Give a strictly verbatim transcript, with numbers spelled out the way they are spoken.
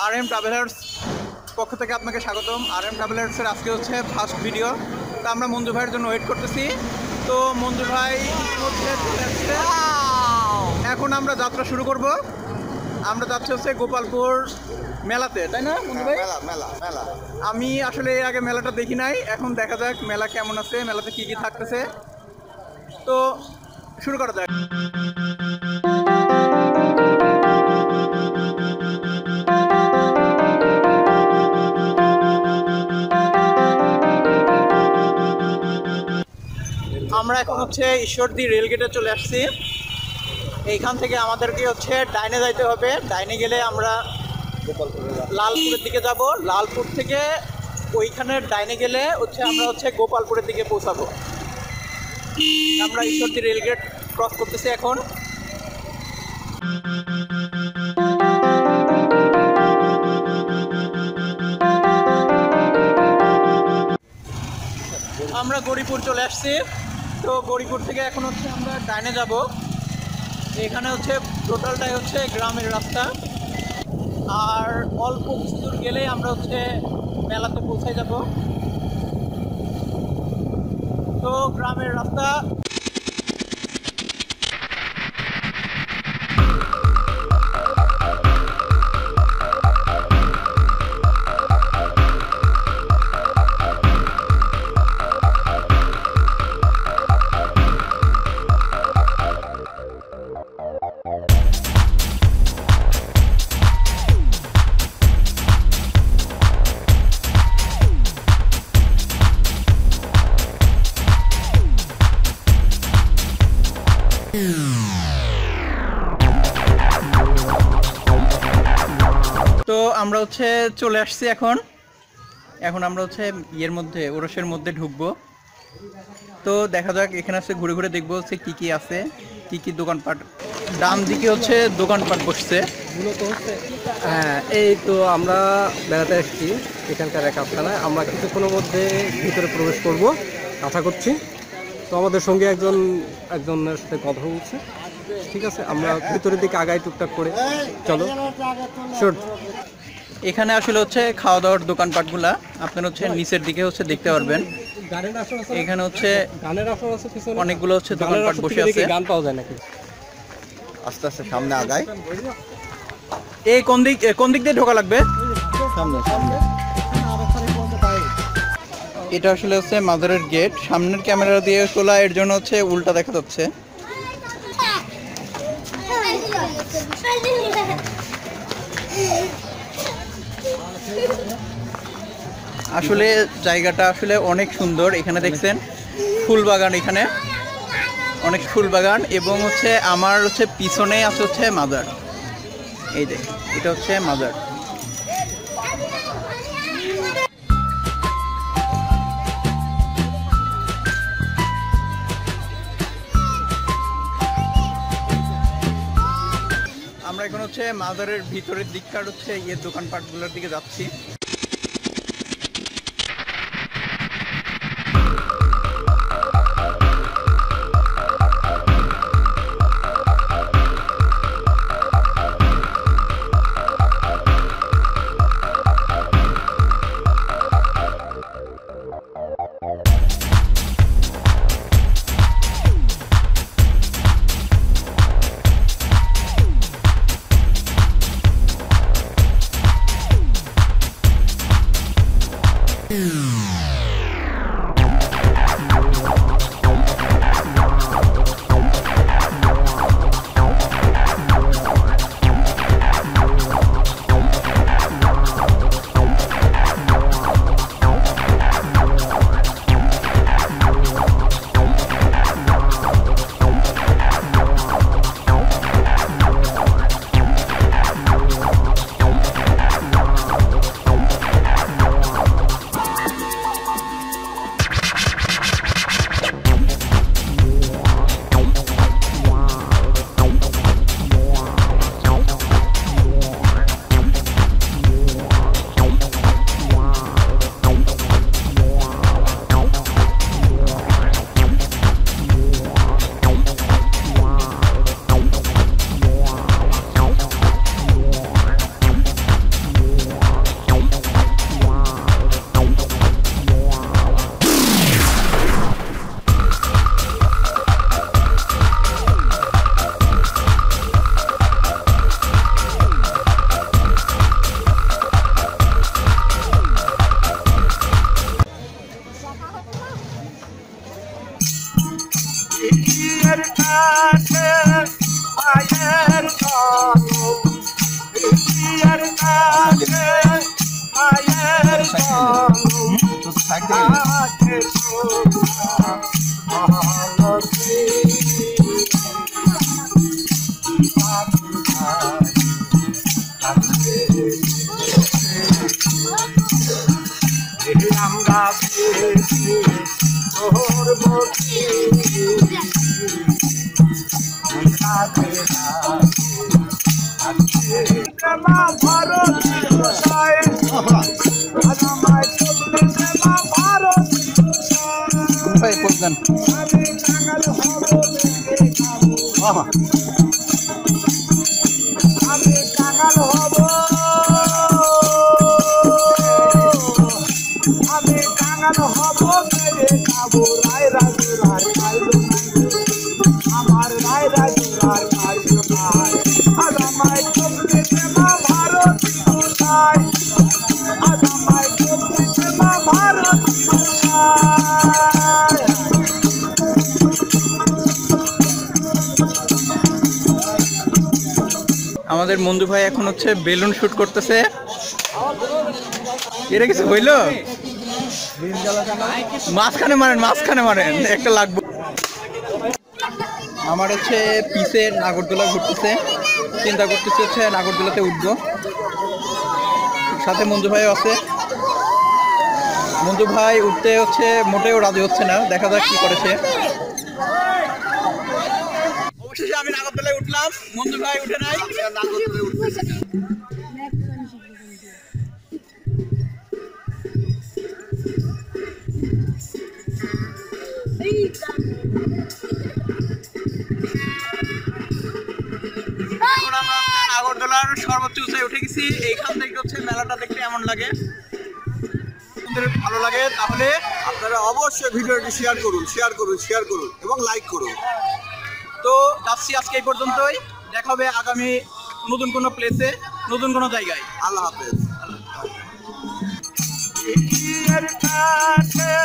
আর M travellers পক্ষ থেকে আপনাকে স্বাগতম। আর এম ট্রাভেলার্সের আজকে হচ্ছে ফার্স্ট ভিডিও। তো আমরা মঞ্জু ভাইয়ের জন্য ওয়েট করতেছি। তো মঞ্জু ভাই হচ্ছে চলে আসছে, এখন আমরা যাত্রা শুরু করব। আমরা যাচ্ছি হচ্ছে গোপালপুর মেলাতে, তাই না মঞ্জু ভাই? মেলা মেলা মেলা আমি আসলে এর আগে মেলাটা দেখি নাই, এখন দেখা যাক মেলা কেমন আছে, মেলাতে কি কি থাকতেছে। তো শুরু করা যাক। আমরা এখন হচ্ছে ঈশ্বরদী রেলগেটে চলে আসছি। এইখান থেকে আমাদেরকে হচ্ছে ডাইনে যাইতে হবে। ডাইনে গেলে আমরা লালপুরের দিকে যাব। লালপুর থেকে ওইখানে ডাইনে গেলে হচ্ছে আমরা হচ্ছে গোপালপুরের দিকে পৌঁছাবো। আমরা ঈশ্বরদী রেলগেট ক্রস করতেছি এখন। আমরা গৌরীপুর চলে আসছি। তো গৌরীপুর থেকে এখন হচ্ছে আমরা ডাইনে যাব। এখানে হচ্ছে টোটালটাই হচ্ছে গ্রামের রাস্তা, আর অল্প কিছু দূর গেলেই আমরা হচ্ছে মেলাতে পৌঁছে যাব। তো গ্রামের রাস্তা। তো আমরা হচ্ছে চলে আসছি এখন। এখন আমরা হচ্ছে ইয়ের মধ্যে ওরসের মধ্যে ঢুকবো। তো দেখা যাক, এখানে আছে ঘুরে ঘুরে দেখবো হচ্ছে কি কি আছে, কি কি দোকানপাট। ডান দিকে হচ্ছে দোকানপাট বসছে মূলত হচ্ছে। হ্যাঁ, এই তো আমরা বেড়াতে এসেছি এখানকার এক আস্থানায়। আমরা কিছুক্ষণের মধ্যে ভিতরে প্রবেশ করব আশা করছি। তো আমাদের সঙ্গে একজন একজনের সাথে কথা বলছে। ঠিক আছে, আমরা ভিতরের দিকে আগাই টুকটাক করে। চলো শোট। এখানে আসলে হচ্ছে খাওয়া দাওয়ার দোকানপাটগুলা আপনার হচ্ছে নিচের দিকে হচ্ছে দেখতে পারবেন। এখানে হচ্ছে অনেকগুলো হচ্ছে দোকানপাট বসে আছে। গান পাওয়া যায় নাকি? আস্তে আস্তে সামনে আগাই। এই কোন দিক কোন দিক দিয়ে ঢোকা লাগবে? সামনে সামনে। এটা আসলে হচ্ছে মাজারের গেট। সামনের ক্যামেরা দিয়ে তোলা, এর জন্য হচ্ছে উল্টা দেখা যাচ্ছে। আসলে জায়গাটা আসলে অনেক সুন্দর। এখানে দেখছেন ফুল বাগান, এখানে অনেক ফুল বাগান, এবং হচ্ছে আমার হচ্ছে পিছনে আছে হচ্ছে মাজার। এই যে এটা হচ্ছে মাজার। আমরা এখন হচ্ছে মাজারের ভিতরের দিককার হচ্ছে ইয়ের দোকানপাটগুলোর দিকে যাচ্ছি। আমাদের মন্দু ভাই এখন হচ্ছে বেলুন শুট করতেছে। এরা কিছু হইলো, মাঝখানে মারেন মাঝখানে মারেন একটা লাগবে। আমার হচ্ছে পিসের নাগরদোলা ঘুরতেছে, চিন্তা করতেছে হচ্ছে নাগরদোলাতে উঠবো। সাথে মঞ্জু ভাইও আছে। মঞ্জু ভাই উঠতে হচ্ছে মোটেও রাজি হচ্ছে না, দেখা যাক কি করে সে। অবশেষে আমি নাগরদোলায় উঠলাম, মঞ্জু ভাই উঠে নাই। নাগরদোলায় উঠতেছে নাগরদোলার সর্বোচ্চ উঁচায় উঠে গেছি। এইখান থেকে হচ্ছে মেলাটা দেখতে এমন লাগে। আপনাদের ভালো লাগে তাহলে আপনারা অবশ্যই ভিডিওটি শেয়ার করুন শেয়ার করুন শেয়ার করুন এবং লাইক করুন। তো যাচ্ছি আজকে এই পর্যন্তই। দেখা হবে আগামী নতুন কোনো প্লেসে, নতুন কোনো জায়গায়। আল্লাহ হাফেজ।